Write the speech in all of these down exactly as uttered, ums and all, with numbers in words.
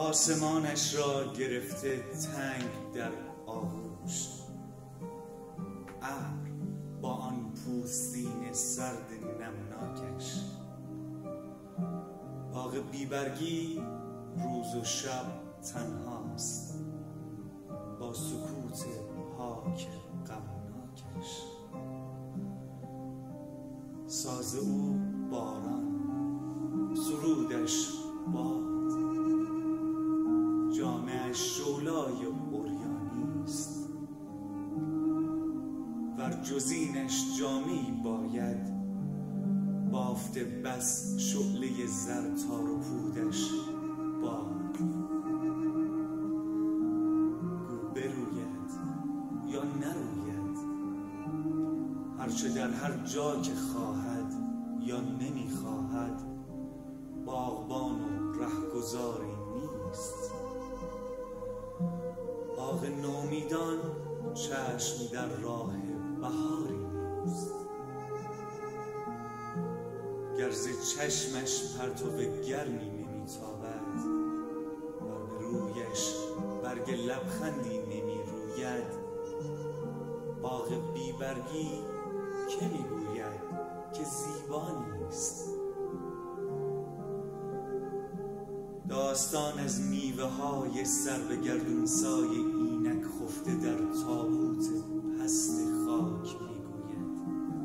آسمانش را گرفته تنگ در آغوش، ابر با آن پوستین سرد نمناکش. باغ بیبرگی روز و شب تنهاست با سکوت پاک غمناکش. ساز او باران، سرودش باد، جامه‌اش شعله‌ای عریانی است. ور جزینش جامی باید، بافته بس شعله زر تار و پودش باد. گو بروید یا نروید، هرچه در هر جا که خواهد یا نمیخواهد، باغبان و رهگذاری نیست. باغ نومیدان چشم در راه بهاری نیست. گر ز چشمش پرتو گرمی نمیتابد، ور به رویش برگ لبخندی نمیروید، باغ بیبرگی که میگوید که زیبا نیست؟ داستان از میوه های سر به گردون سای اینک خفته در تابوت پست خاک میگوید.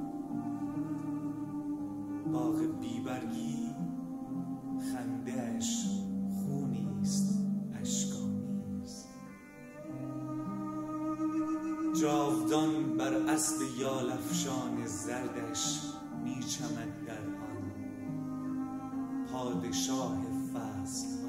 باغ بیبرگی خنده‌اش خونیست اشک‌آمیز، جاودان بر اسب یال افشان زردش میچمد در آن پادشاه فصل.